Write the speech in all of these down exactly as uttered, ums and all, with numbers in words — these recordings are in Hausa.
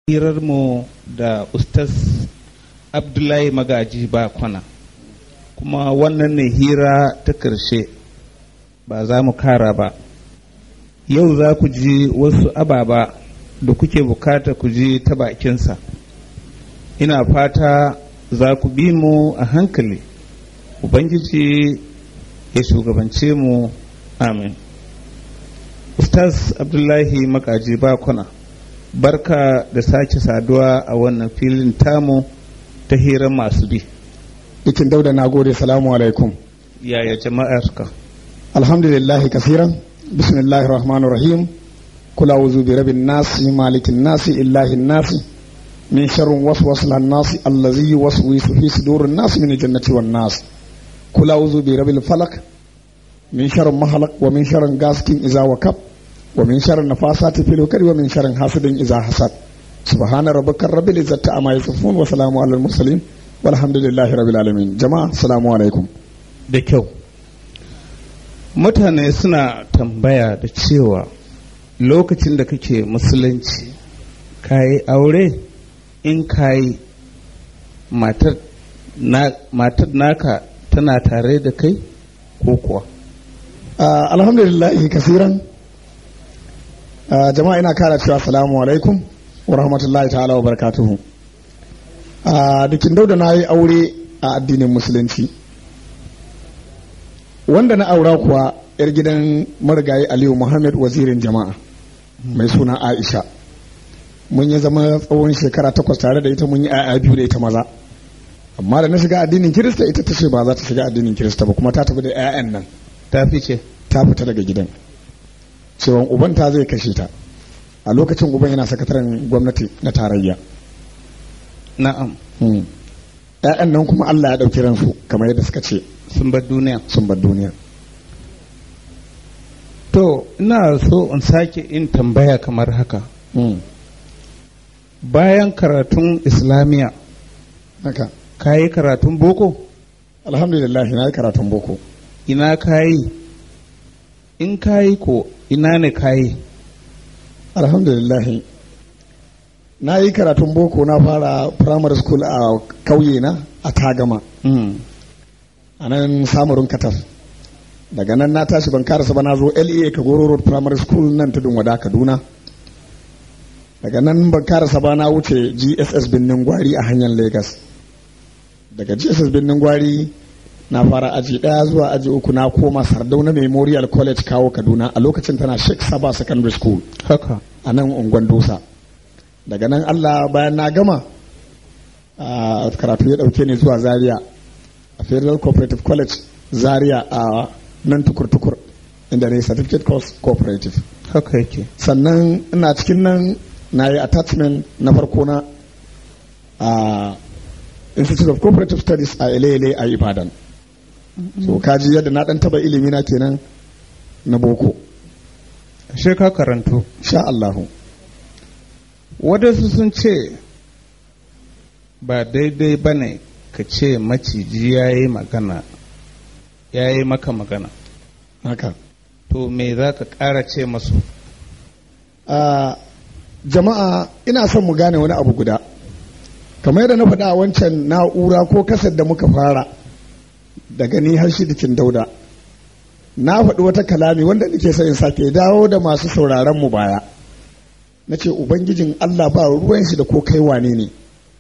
hirarmu da Ustaz Abdullahi Magaji Bakwana, kuma wannan ne hira ta ƙarshe, ba za mu kara ba. Yau za ku ji wasu ababa da kuke bukata ku ji ta bakinsa. Ina fata za ku bi mu a hankali. Ubangiji ya shugabance mu, amin. Ustaz Abdullahi Magaji Bakwana, barka da sake saduwa a wannan filin tamu ta hirar masu bi. Ikin Dauda, na gode. Salamu alaikum. Yaya jama'ar ka? Alhamdulillahi kasiran. Bismillahir rahmanir rahim. Kul a'udhu bi rabbin nas, malikin nas, illahin nas, min sharri waswasil nas allazi yuwaswisu fi sudurin nas min jannati wan nas. Kul a'udhu bi rabbil falaq, min sharri ma khalaq, wa min sharri ghasiqin idza waqab, wa min sharri nafasati fil uqad, wa min sharri hasidin idza hasad. Subhana rabbika rabbil izzati amma yasifun, wa salamun alal mursalin, walhamdulillahi rabbil alamin. Jama'a, assalamu alaikum. Da kyau. Mutane suna tambaya da cewa lokacin da kake musulunci kayi aure, in kayi matar na, matar naka tana tare da kai ko kuwa? Uh, alhamdulillahi kasiran. Uh, jama'a, ina kara cewa assalamu alaikum wa rahmatullahi ta'ala wa barakatuhu. Uh, dukin Dauda, na yi aure a addinin musulunci. Wanda na aura kuwa yar gidan marigayi Aliyu Muhammad, wazirin jama'a, mai suna Aisha. Mun yi zama tsawon shekara takwas tare da ita, mun yi ƴaƴa biyu da ita maza. Amma da na shiga addinin Kirista, ita ta ce ba za ta shiga addinin Kirista ba, kuma ta tafi da ƴaƴan nan. Ta fice? Ta fita daga gidan. Cewan uban ta zai kashe ta. A lokacin uban yana sakataren gwamnati na tarayya. Na'am. ƴaƴan nan kuma Allah ya ɗauki ransu, kamar yadda suka ce. Sun bar duniya. Sun bar duniya. To, ina so in sake in tambaya kamar haka. Mm. Bayan karatun Islamiya, Haka. ka yi karatun boko? Alhamdulillah, na yi karatun boko. Ina ka yi? In ka yi ko, ina ne ka yi? Alhamdulillah, na yi karatun boko. Na fara primary school a kauye na a Tagama. Mm. A nan Samarin Katar. Daga nan na tashi ban karasa ba, na zo L A Kagoro Road Primary School nan tudun wada Kaduna. Daga nan ban karasa ba, na wuce G S S Birnin Gwari a hanyar Lagos. Daga G S S Birnin Gwari na fara aji ɗaya zuwa aji uku, na koma Sardauna Memorial College Kawo Kaduna, a lokacin tana Sheikh Saba Secondary School. Haka. A nan Ungwan Dosa. Daga nan Allah, bayan na gama a karatu ya ɗauke ni zuwa Zaria a Federal Cooperative College Zaria a nan tukur-tukur, inda ne certificate course cooperative. Haka yake. Sannan ina cikin nan na yi attachment na farko na a Institute of Cooperative Studies a Elele a Ibadan. Mm-hmm. So kaji yadda na dan taba ilimi na kenan na boko. Ashe ka karanto? Sha Allahu. Wadansu sun ce ba daidai bane ka ce maciji ya yi magana, ya yi maka magana. Haka. To me za ka ƙara ce masu? Uh, jama'a, ina son mu gane wani abu guda. Kamar yadda na faɗa a wancan na'ura ko kasar da muka fara daga ni har shi dikin Dauda, na faɗi wata kalami wanda nake son in sake dawo da masu sauraron mu baya. Na ce Ubangijin Allah ba ruwan shi da ko kai wane ne,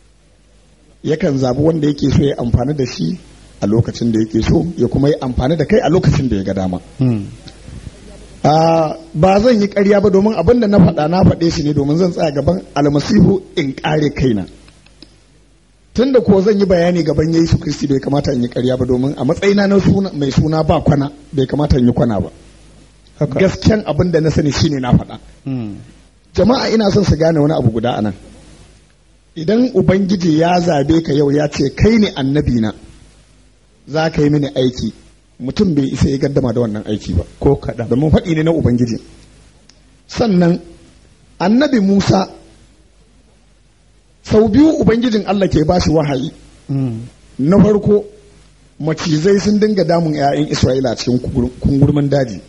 yakan zabi wanda yake so ya amfani da shi a lokacin da yake so, ya kuma yi amfani da kai a lokacin da ya ga dama. Hmm. Uh, ba zan yi ƙarya ba, domin abin da na faɗa na faɗe shi ne domin zan tsaya gaban almasihu in ƙare kaina. Tunda ko zan yi bayani gaban Yesu Kristi, bai kamata in yi ƙarya ba, domin a matsayina na suna, mai suna ba kwana, bai kamata in yi kwana ba. Gaskiyan abin da na sani shine na faɗa. Hmm. Jama'a, ina son su gane wani abu guda anan. Idan Ubangiji ya zabe ka yau ya ce kai ne annabi na, za ka yi mini aiki, mutum bai isa ya gaddama da wannan aiki ba ko kaɗan, domin faɗi ne na Ubangiji. Sannan annabi Musa sau biyu Ubangijin Allah ke ba shi wahayi. Mm. Na farko, macizai sun dinga damun 'ya'yan Isra'ila cikin kungurmin daji.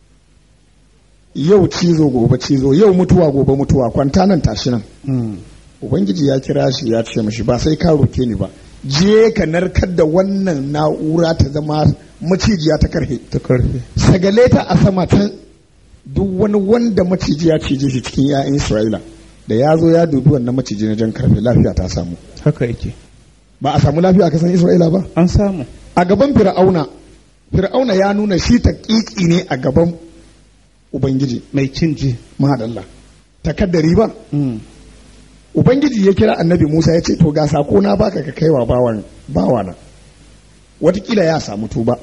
Yau cizo gobe cizo, yau mutuwa gobe mutuwa, kwanta nan tashi nan. Mm. ubangiji ya kira shi ya ce mashi ba sai ka roke ni ba, je ka narkar da wannan na'ura ta zama macijiya ta karfe ta karfe sagale ta a sama ta duk wani wanda maciji ya cije shi cikin 'ya'yan Isra'ila da ya zo ya dubi wannan maciji na jan karfe lafiya ta samu. Haka yake. Ba a samu lafiya a kasan Isra'ila ba? An samu. A gaban Fir'auna, Fir'auna ya nuna shi taƙiƙi ne a gaban Ubangiji. Mai cin ji. Mahadalla. Takaddari ba? Ubangiji ya kira annabi Musa ya ce to ga sako na baka ka kaiwa bawan bawana. Watakila ya samu tuba.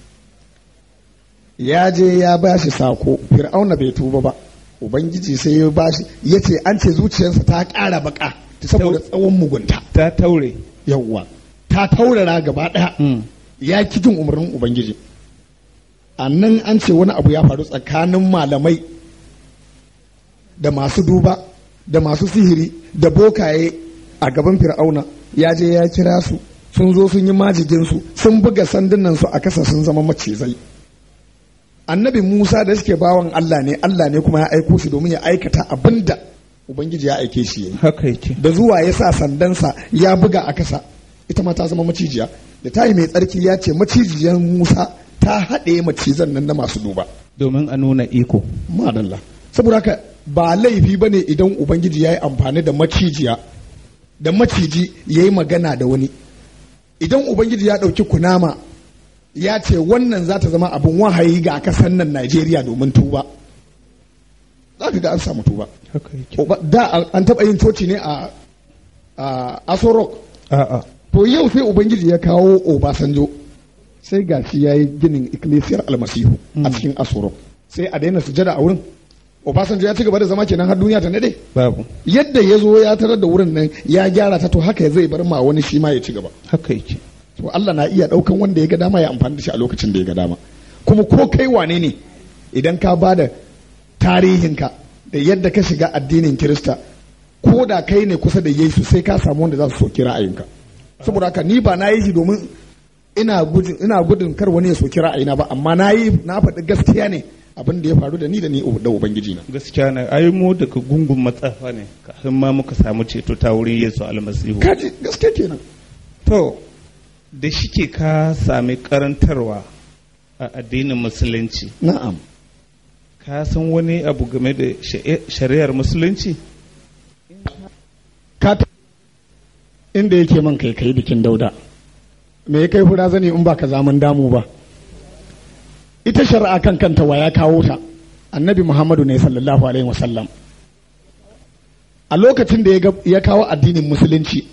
Ya je ya ba shi sako, Fir'auna bai tuba ba. Ubangiji sai ya ba shi, ya ce an ce zuciyarsa ta ƙara baka saboda tsawon mugunta. Ta taure. Yawwa. Ta taurara gaba ɗaya. Ya ki jin umarnin Ubangiji. A nan an ce wani abu ya faru tsakanin malamai da masu duba da masu sihiri da bokaye a gaban Fir'auna. Ya je ya kira su, sun zo sun yi majijinsu, sun buga sandunansu a kasa sun zama macizai. Annabi Musa da suke bawan Allah ne, Allah ne kuma ya aiko shi domin ya aikata abin da Ubangiji ya aike shi yayi. Haka yake. Da zuwa ya sa sandansa ya buga a kasa, ita ma ta zama macijiya. Da tayi mai tsarki ya ce macijiyar Musa ta haɗe macizan nan na masu duba. Domin a nuna iko. Madalla. Saboda haka ba laifi bane idan Ubangiji ya yi amfani da macijiya, da maciji ya yi magana da wani. Idan Ubangiji ya ɗauki kunama ya ce wannan za ta zama abin wahayi ga kasan nan Najeriya domin tuba, za ka ga an samu tuba. Da an taɓa yin coci ne a Aso Rock. A'a. To yau sai Ubangiji ya kawo Obasanjo, sai ga shi ya yi ginin ikkilisiyar almasihu a cikin Aso Rock. Sai a daina sujada a wurin. Obasanjo ya ci gaba da zama kenan har duniya ta nade? Babu. Yadda ya zo ya tarar da wurin nan ya gyara ta, to haka zai bar ma wani shi ma ya ci gaba. Haka yake. To Allah na iya ɗaukan wanda ya ga dama ya amfani da shi a lokacin da ya ga dama. Kuma ko kai wane ne idan ka ba da tarihinka da yadda ka shiga addinin Kirista, ko da kai ne kusa da Yesu sai ka samu wanda za su soki ra'ayinka. Saboda haka ni ba na yi shi domin ina gudun ina gudun kar wani ya soki ra'ayina ba, amma na yi na faɗi gaskiya ne abin da ya faru da ni da ni da Ubangiji na. Gaskiya ne, ai mu daga gungun matsafa ne kafin ma muka samu ceto ta wurin Yesu almasihu. Kaji gaskiya kenan. To da shike ka sami karantarwa a addinin musulunci. Na'am. Ka san wani abu game da shari'ar musulunci? Ka inda yake man kai kai bikin Dauda. Me ya kai hura zani in ba ka zaman damu ba? Ita shari'a kan kanta wa ya kawo ta? Annabi Muhammadu ne sallallahu alaihi wasallam. A lokacin da ya kawo addinin musulunci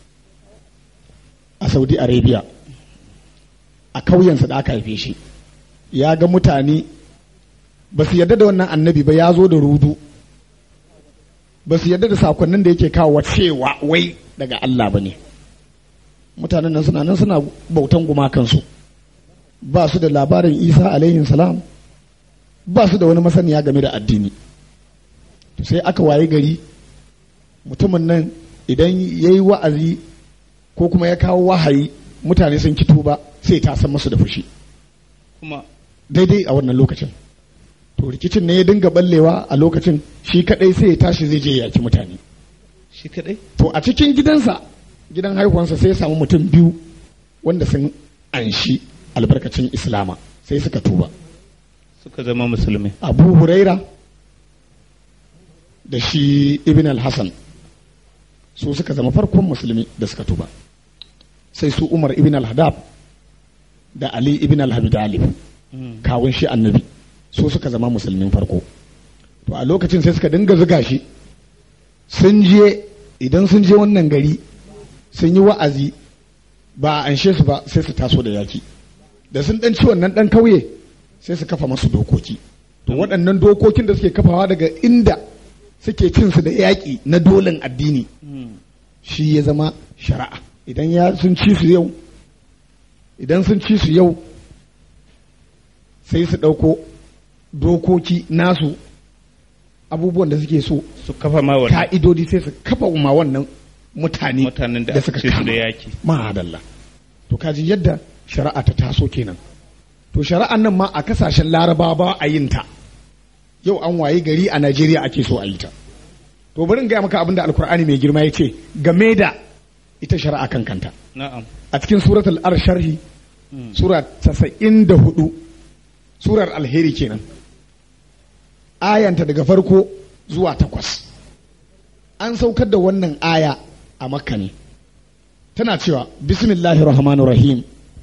a Saudi Arabia, a kauyensa da aka haife shi, ya ga mutane ba su yarda da wannan annabi ba, ya zo da rudu, ba su yarda da sakonnin da yake kawo cewa wai daga Allah ba ne. Mutanen nan suna nan suna bautan gumakansu, ba su da labarin Isa alaihi salam, ba su da wani masaniya game da addini. Sai aka waye gari mutumin nan idan ya yi wa'azi ko kuma ya kawo wahayi, mutane sun kito ba, sai ta san masu da fushi kuma daidai a wannan lokacin. To rikicin ne ya dinga ballewa a lokacin, shi kadai sai ya tashi zai je ya yaki mutane. Shi kadai? To a cikin gidansa, gidan haihuwansa, sai ya samu mutum biyu wanda sun anshi albarkacin Islama, sai suka tuba, suka zama musulmi. Abu Huraira da shi Ibn al-Hassan su suka zama farkon musulmi da suka tuba. Sai su Umar ibn al-Hadab da Ali ibn al-Habib kawun shi annabi, su suka zama musulmin farko. To a lokacin sai suka dinga zuga shi, sun je idan sun je wannan gari sun yi wa'azi ba a anshe su ba, sai su taso da yaki. Da sun dan ci wannan dan kauye sai su kafa masu dokoki. To waɗannan dokokin da suke kafawa daga inda suke cin su da yaƙi na dolen addini, shi ya zama shari'a. Idan ya sun ci su yau idan sun ci su yau sai su ɗauko dokoki nasu, abubuwan da suke so su kafa ma wannan ka'idodi, sai su kafa ma wannan mutane mutanen da suka ci su da yaki. Ma'adalla. To kaji yadda shari'a ta taso kenan. To shari'an nan ma a kasashen Larabawa ba a yin ta. Yau an waye gari a Najeriya ake so a yi ta. to bari in gaya maka abin da alkur'ani mai girma ya ce game da ita shari'a kan kanta na'am a cikin suratul ar-sharhi sura casa'in da hudu surar alheri kenan ayanta daga farko zuwa takwas an saukar da wannan aya a makka ne tana cewa bismillahir rahmanir rahim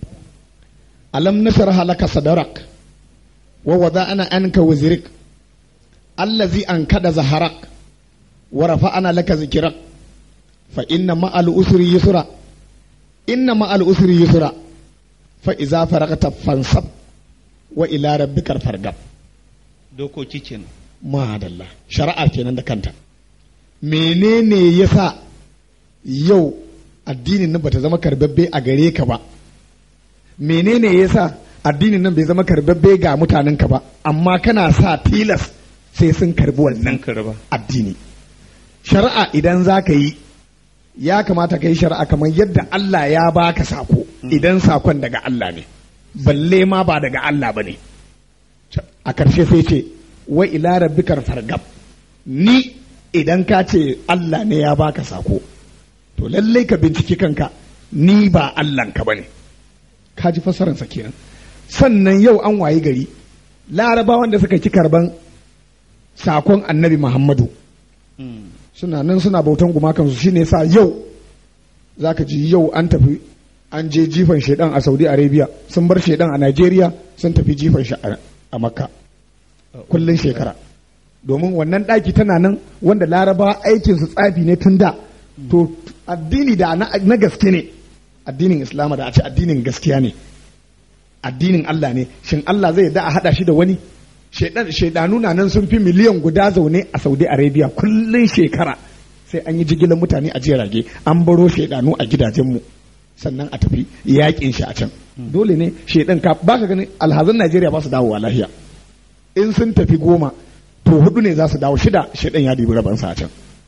alam nashrah laka sadrak wa wada'na anka wizrik allazi ankada zaharak wa rafa'na laka zikrak fa inna ma'al usri yusra inna ma'al usri yusra fa iza faragta fansab wa ila rabbikal fargab dokoki kenan madalla shari'a kenan da kanta menene yasa yau addinin nan bata zama karbabbe a gare ka ba menene yasa addinin nan bai zama karbabbe ga mutanen ka ba amma kana sa tilas sai sun karbi wannan addini shari'a idan za ka yi ya kamata ka yi shari'a kamar yadda Allah ya baka sako idan sakon daga Allah ne balle ma ba daga Allah ba ne a ƙarshe sai ce wa ila rabbikar fargab ni idan ka ce Allah ne ya baka sako to lallai ka binciki kanka ni ba Allahnka ba ne ka ji fassararsa kenan sannan yau an wayi gari larabawan da suka ki karban sakon annabi Muhammadu suna nan suna bautan gumakansu shine sa yau zaka ji yau an tafi an je jifan shaidan a Saudi Arabia sun bar shaidan a Najeriya sun tafi jifan shi a Makka kullun shekara domin wannan daki tana nan wanda laraba aikin su tsafi ne tun da to addini da na gaske ne addinin Islama da a ce addinin gaskiya ne addinin Allah ne shin Allah zai da a hada shi da wani shaidanu na nan sun fi miliyan guda zaune a Saudi Arabia kullun shekara sai an yi jigilar mutane a jirage an baro shaidanu a gidajenmu sannan a tafi yakin shi a can dole ne shaidan ka baka ganin alhazan Najeriya ba su dawowa lahiya in sun tafi goma to hudu ne za su dawo shida shaidan ya dubi rabansa a can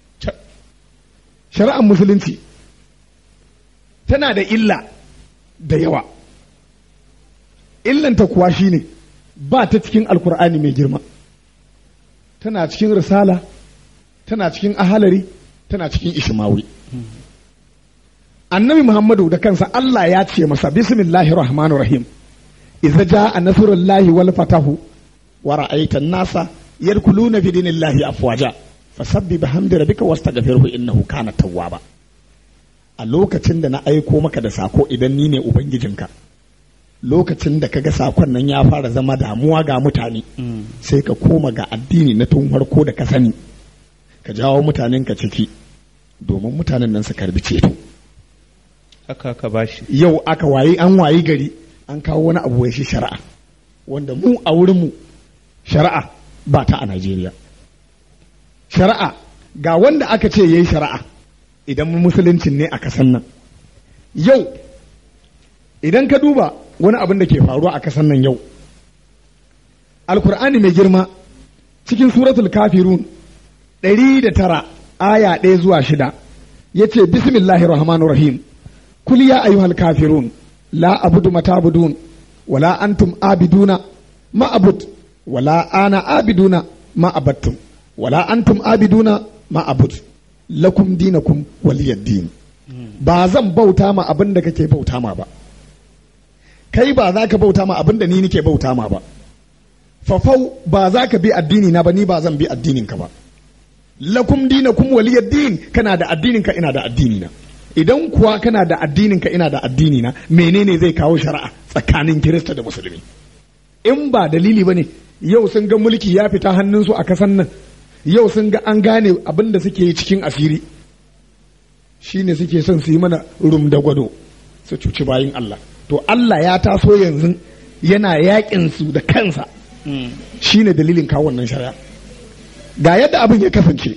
shari'ar musulunci tana da illa da yawa illanta kuwa shine ba ta cikin alkur'ani mai girma tana cikin risala tana cikin ahalari tana cikin ishmawi annabi muhammadu da kansa Allah ya ce masa bismillahir rahmanir rahim idza jaa nasrullahi wal fatahu wa ra'aita an-nasa yadkhuluna fi dinillahi afwaja fasabbih bihamdi rabbika wastaghfirhu innahu kana tawwaba a lokacin da na aiko maka da sako idan ni ne ubangijinka lokacin da kaga sakon nan ya fara zama damuwa ga mutane sai ka koma ga addini na tun farko da ka sani ka jawo mutanen ka ciki domin mutanen nan su karbi ceto haka ka bashi yau aka wayi an wayi gari an kawo wani abu wai shi shari'a wanda mu a wurin mu shari'a ba ta a Najeriya shari'a ga wanda aka ce yayi shari'a idan musuluncin ne a kasan nan yau idan ka duba wani abin da ke faruwa a kasan nan yau alkur'ani mai girma cikin suratul kafirun ɗari da tara aya ɗaya zuwa shida ya ce bismillahir rahmanir rahim kul ya ayyuhal kafirun la abudu matabudun wala antum abiduna ma abud wala ana abiduna ma abattum wala antum abiduna ma abud lakum dinakum waliyad din ba zan bauta ma abin da kake bauta ma ba kai ba za ka bauta ma abin da ni nake bauta ma ba fafau ba za ka bi addini na ba ni ba zan bi addinin ka ba lakum dinakum waliyad din kana da addinin ka ina da addini na idan kuwa kana da addinin ka ina da addini na menene zai kawo shari'a tsakanin Kirista da Musulmi in ba dalili bane yau sun ga mulki ya fita hannunsu a kasan nan yau sun ga an gane abin da suke yi cikin asiri shine suke son su yi mana rum da gwado su cuci bayin Allah to Allah ya taso yanzu yana yakin su da kansa shine dalilin kawo wannan shari'a ga yadda abin ya kasance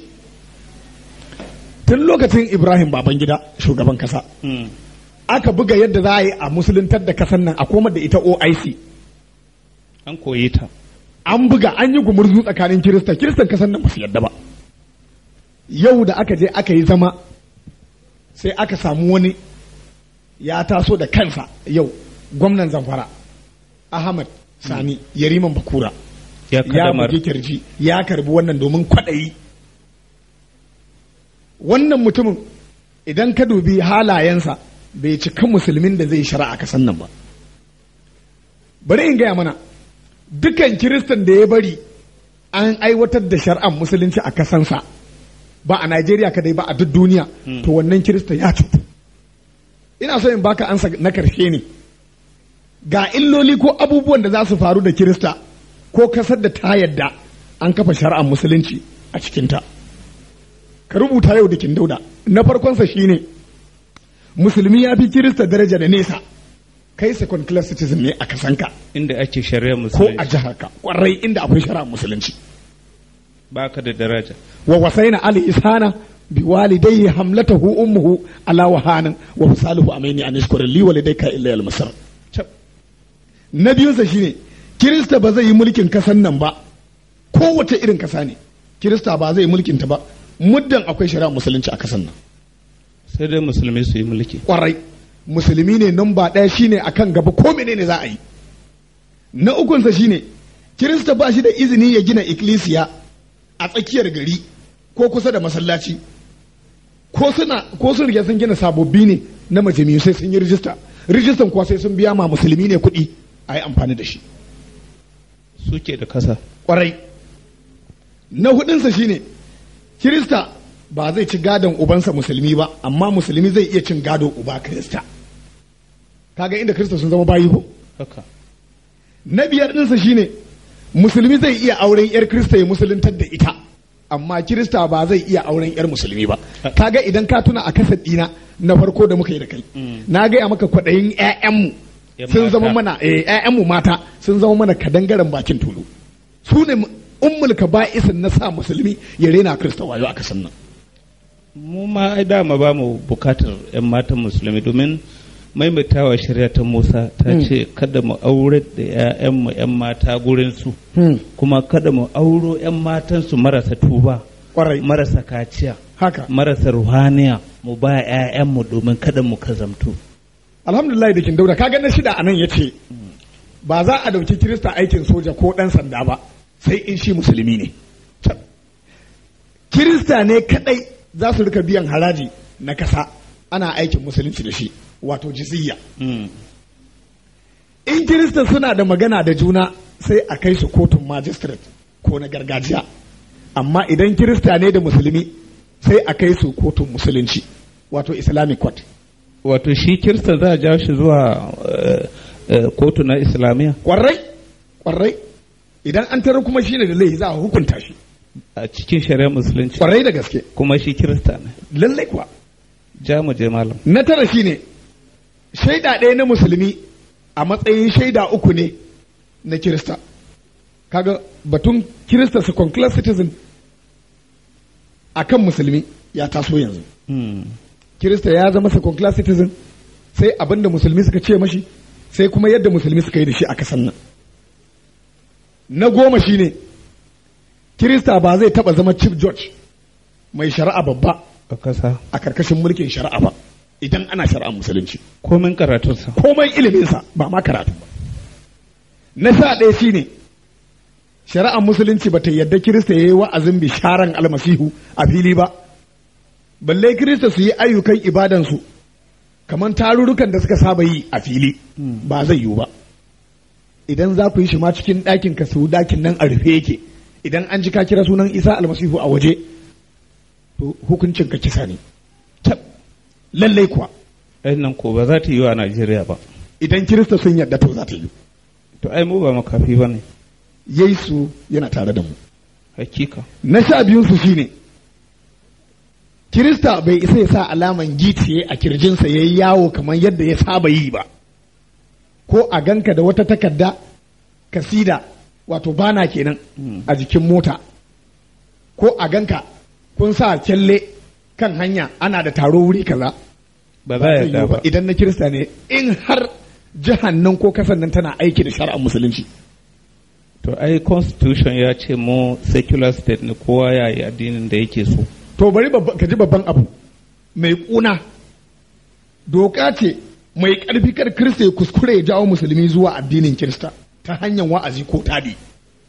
tun lokacin Ibrahim Babangida shugaban kasa aka buga yadda za a yi a musuluntar da kasan nan a komar da ita O I C an koye ta an buga an yi gumurzu tsakanin kirista kiristan kasan nan ba su yadda ba yau da aka je aka yi zama sai aka samu wani ya taso da kansa yau gwamnan Zamfara Ahmad Sani Yariman Bakura ya buge kirji ya karbi wannan domin kwaɗayi wannan mutumin idan ka dubi halayensa bai cika musulmin da zai shari'a kasan nan ba. Bari in gaya mana dukan kiristan da ya bari an aiwatar da shari'ar musulunci a kasansa ba a Najeriya kadai ba a duk duniya hmm. to wannan kirista ya cutu. Ina so in baka ansa na karshe ne ga illoli ko abubuwan da za su faru da kirista ko kasar da ta yadda an kafa shari'ar musulunci a cikinta. Ka rubuta yau da kin dauda. Na farkonsa shine musulmi ya fi kirista daraja da nesa. Kai second class citizen ne a kasanka inda ake shari'ar musulunci ko a jiharka kwarai inda akwai shari'ar musulunci baka da daraja. Wa wasaina ali ishana bi walidayhi hamlatahu ummuhu ala wahanan wa fisaluhu amaini an yashkura li walidayka illa al masar. Na biyunsa shine kirista ba zai yi mulkin kasan nan ba kowace irin kasa ne kirista ba zai yi mulkin ta ba muddan akwai shari'ar musulunci a kasan nan. Sai dai musulmi su yi mulki kwarai musulmi ne namba ɗaya shine akan gaba ko menene za a yi. Na ukunsa shine kirista ba shi da izini ya gina ikkilisiya a tsakiyar gari ko kusa da masallaci ko suna ko sun riga sun gina sababbi ne na majami'u sai sun yi rijista rijistan kuwa sai sun biya ma musulmi ne kuɗi a yi amfani da shi suke da kasa kwarai. Na hudunsa shine kirista ba zai ci gadon ubansa musulmi ba amma musulmi zai iya cin gado uba kirista. Kaga inda kirista sun zama bayi ko haka. Na biyar ɗinsa shine musulmi zai iya auren yar kirista ya musuluntar da ita amma kirista ba zai iya auren yar musulmi ba. Kaga idan ka tuna a kasar ɗina na farko da muka yi da kai na gaya maka kwaɗayin ƴaƴanmu sun zama mana eh ƴaƴanmu mata sun zama mana kadangaren bakin tulu su ne ummul kaba'isin na sa musulmi ya rena kirista wayo a kasan nan. Mu ma ai dama ba mu bukatar ƴan matan musulmi domin maimaitawa shari'a ta Musa ta ce kada mu aure da ƴaƴanmu ƴan mata gurin su kuma kada mu auro ƴan matan su marasa tuba marasa kaciya haka marasa ruhaniya mu ba ƴaƴanmu domin kada mu kazamtu. Alhamdulillah da kin dauda kaga na shida anan yace ba za a dauki kirista aikin soja ko dan sanda ba sai in shi musulmi ne. Kirista ne kadai za su rika biyan haraji na kasa ana aikin musulunci da shi wato jiziyya. In kirista suna da magana da juna sai a kai su kotun magistrate ko na gargajiya amma idan kirista ne da musulmi sai a kai su kotun musulunci wato islamic court. Wato shi kirista za a ja shi zuwa kotu na islamiyya kwarai kwarai idan an tarar kuma shine da laifi za a hukunta shi a cikin shari'ar musulunci kwarai da gaske kuma shi kirista ne lallai kuwa. Ja mu je malam. Na tara shine shaida ɗaya na musulmi a matsayin shaida uku ne na kirista. Kaga batun kirista second class citizen akan musulmi ya taso yanzu. Kirista ya zama second class citizen sai abinda musulmi suka ce mashi sai kuma yadda musulmi suka yi da shi a kasan nan. Na goma shine kirista ba zai taba zama chief judge mai shari'a babba a kasa a karkashin mulkin shari'a ba idan ana shari'ar musulunci komai karatunsa komai iliminsa ba ma karatu ba. Na sha ɗaya shine shari'ar musulunci ba ta yadda kirista ya yi wa'azin bisharan almasihu a fili ba balle kirista su yi ayyukan ibadansu kamar tarurrukan da suka saba yi a fili ba zai yiwu ba. Idan za ku yi shi ma cikin ɗakin ka su ɗakin nan a rufe yake idan an ji ka kira sunan Isa almasihu a waje to hukuncin ka kisa ne. Lallai kuwa nan ko ba za ta yi wa Najeriya ba idan kirista sun yarda to za ta yi. To ai mu ba makafi ba ne. Yesu yana tare da mu hakika. Na sha biyun su shine kirista bai isa ya sa alaman giciye a kirjinsa ya yi yawo kamar yadda ya saba yi ba ko a ganka da wata takarda kasida wato bana kenan a jikin mota ko a ganka kun sa kyalle kan hanya ana da taro wuri kaza ba za ya ba idan na kirista ne in har jihar nan ko kasan nan tana aiki da shari'ar musulunci. To ai constitution ya ce mu secular state ne kowa ya yi addinin da yake so. To bari ka ji babban abu mai kuna doka ce mai ƙarfi kar kirista ya kuskure ya jawo musulmi zuwa addinin kirista ta hanyar wa'azi ko tadi.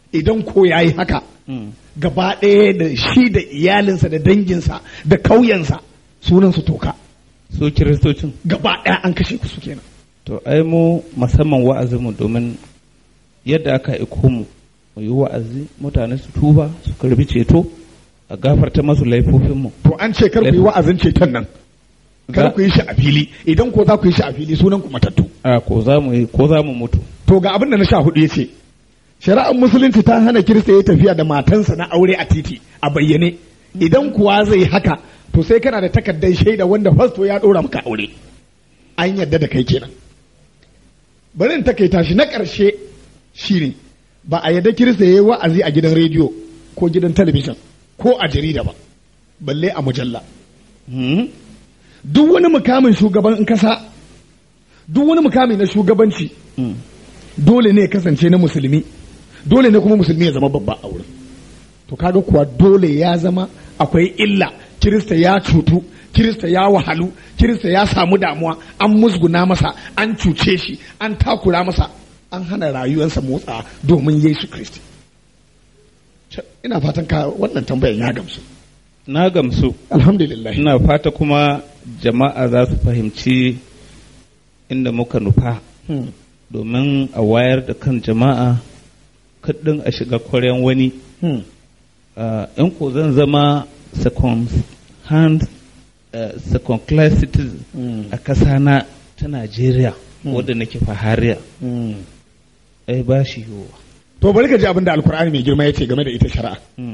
idan ko ya yi haka gaba ɗaya da shi da iyalinsa da danginsa da kauyensa sunansu toka su kiristocin gaba ɗaya an kashe ku su kenan. To ai mu musamman wa'azinmu domin yadda aka iko mu mu yi wa'azi mutane su tuba su karbi ceto a gafarta masu laifofinmu. To an ce kar ku yi wa'azin ceton nan kar ku yi shi a fili idan ko za ku yi shi a fili sunan ku matattu. A ko za mu yi ko za mu mutu. To ga abin da na sha hudu ya ce shari'ar musulunci ta hana kirista ya tafiya da matansa na aure a titi a bayyane idan kuwa zai haka to sai kana da takardar shaida wanda fasto ya ɗora maka aure an yadda da kai kenan. Bari in takaita shi na ƙarshe shine ba a yadda kirista ya yi wa'azi a gidan rediyo ko gidan talabijin ko a jarida ba balle a mujalla. Duk wani mukamin shugaban kasa duk wani mukami na shugabanci dole ne ya kasance na musulmi dole ne kuma musulmi ya zama babba a wurin. To kaga kuwa dole ya zama akwai illa kirista ya cutu kirista ya wahalu kirista ya samu damuwa an musguna masa an cuce shi an takura masa an hana rayuwarsa motsa domin Yesu Kristi. Ina fatan ka wannan tambayar ya gamsu. Na gamsu. Alhamdulillah. Ina fata kuma jama'a za su fahimci inda muka nufa domin a wayar da kan jama'a kaɗin a shiga kwaryan wani. In ko zan zama second hand uh, second class citizen a ƙasa na ta Najeriya wadda nake fahariya ai ba shi yiwuwa. To bari ka ji abin da Alkur'ani mai girma ya ce game da ita shari'a.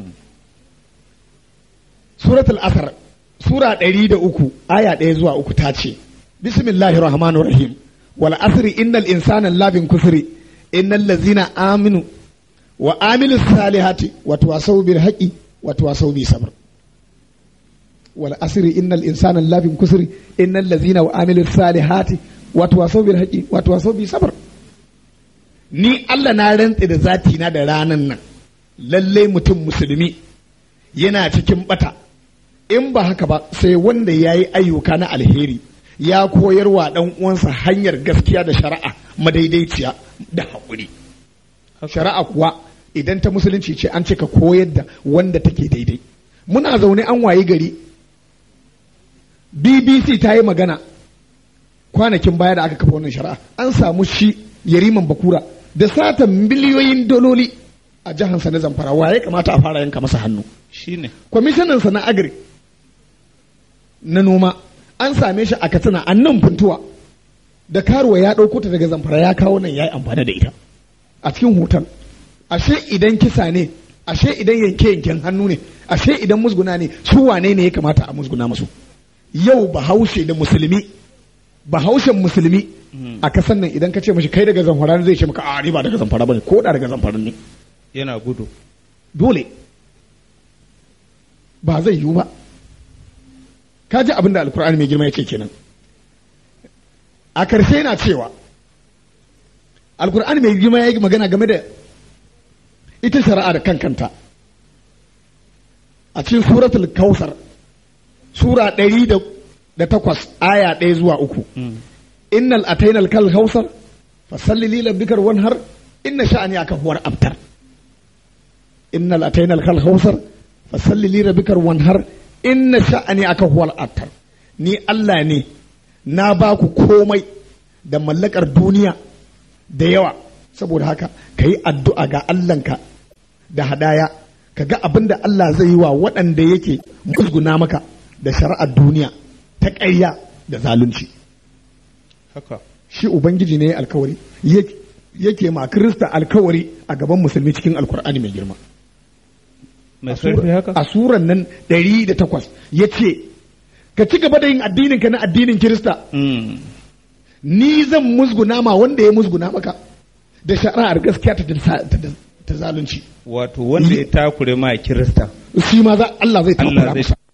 Suratul Asr sura ɗari da uku aya ɗaya zuwa uku ta ce bismillahir rahmanir rahim wal asri innal insana labin kusri innal ladzina aminu wa amilus salihati wa tawasaw bil haqqi wa tawasaw bis sabr. Wal asri innal insana labin kusri innal ladzina wa amilus salihati wa tawasaw bil haqqi wa tawasaw bis sabr. Ni Allah na rantse da zati na da ranan nan lalle mutum musulmi yana cikin bata in ba haka ba sai wanda ya yi ayyuka na alheri ya koyar wa ɗan uwansa hanyar gaskiya da shari'a madaidaiciya da haƙuri. Shari'a kuwa idan ta musulunci ce an ce ka koyar da wanda take daidai. Muna zaune an wayi gari B B C ta yi magana kwanakin baya da aka kafa wannan shari'a an samu shi Yariman Bakura da satan miliyoyin dololi a jihansa na Zamfara waye kamata a fara yanka masa hannu shine kwamishinansa na agri na noma an same shi a Katsina a nan Funtuwa da karuwa ya ɗauko ta daga Zamfara ya kawo nan ya yi amfani da ita a cikin hoton. Ashe idan kisa ne ashe idan yanke yanken hannu ne ashe idan musguna ne su wane ne ya kamata a musguna musu. Yau bahaushe da musulmi bahaushen musulmi a kasan nan idan ka ce mashi kai daga Zamfara zai ce maka a ni ba daga Zamfara bane ko da daga Zamfara ne yana gudu dole ba zai yiwu ba. Ka ji abin da Alkur'ani mai girma ya ce kenan. A karshe na cewa Alkur'ani mai girma ya yi magana game da ita shari'a da kankanta a cikin suratul Kausar sura ɗari da takwas aya ɗaya zuwa uku. Innal atainal kal kausar fasalli li rabbikal wanhar inna sha'aniyaka huwal abtar. Innal atainal kal kausar fasalli li rabbikal wanhar inna sha'aniyaka huwal abtar. Ni Allah ne na ba ku komai da mallakar duniya da yawa saboda haka ka yi addu'a ga Allahnka da hadaya ka ga abin da Allah zai yi wa waɗanda yake musguna maka da shari'ar duniya ta ƙarya da zalunci. Haka shi Ubangiji ne alkawari yake ma Kirista alkawari a gaban musulmi cikin Alkur'ani mai girma. A suran nan ɗari da takwas ya ce ka ci gaba da yin addininka na addinin Kirista. Ni zan musguna ma wanda ya musguna maka da shari'ar gaskiya ta zalunci. Wato wanda ya takure ma Kirista. Shi ma Allah zai takura masa.